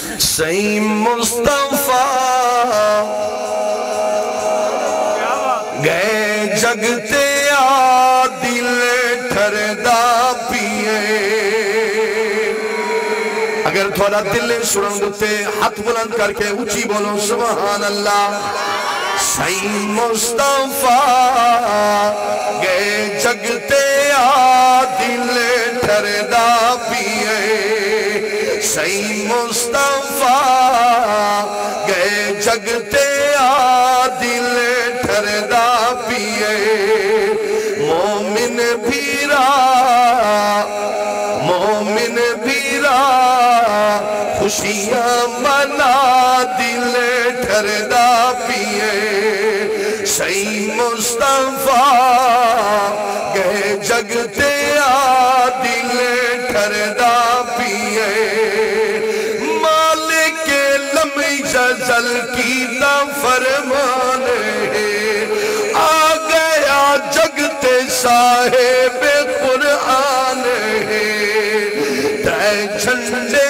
صحیح مصطفیٰ گئے جگتے آ دل ٹھردا پیے اگر تھوڑا دل سنن دوتے ہاتھ بلند کر کے اونچی بولو سبحان اللہ صحیح مصطفیٰ گئے جگتے آ دل ٹھردا پیے صحیح مصطفیٰ گئے جگتے آ دل ٹھردا پیے مومن بھیرا خوشیاں منا دل ٹھردا پیے صحیح مصطفیٰ گئے جگتے آ دل ٹھردا پیے مالک لمحِ جزل کی نہ فرمان ہے آ گیا جگتے صاحب قرآن ہے تے جھنڈے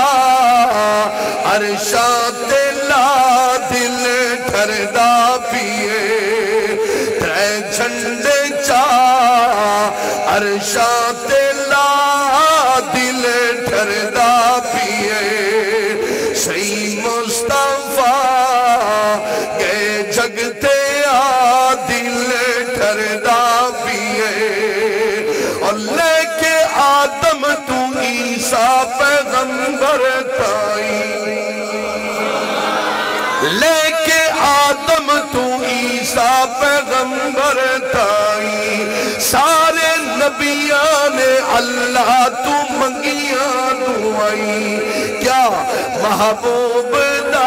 عرشات لا دل ٹھردا پیے تے جھنڈے عرشات لا دل ٹھردا پیے صحیح مصطفیٰ گئے جگتے آ دل ٹھردا پیے اور لے کے آدم تو عیسیٰ پیغمبر تائی لے کے آدم تو عیسیٰ پیغمبر تائی سارے نبیان اللہ تو منگیاں دعائی کیا محبوب دا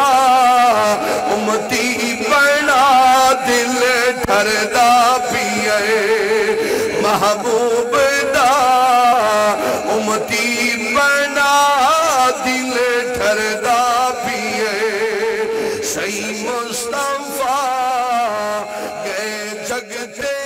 امتی بنا دل ٹھردا پیے محبوب دا امتی بنا دل ٹھردا پیے صحیح مصطفیٰ گئے جگتے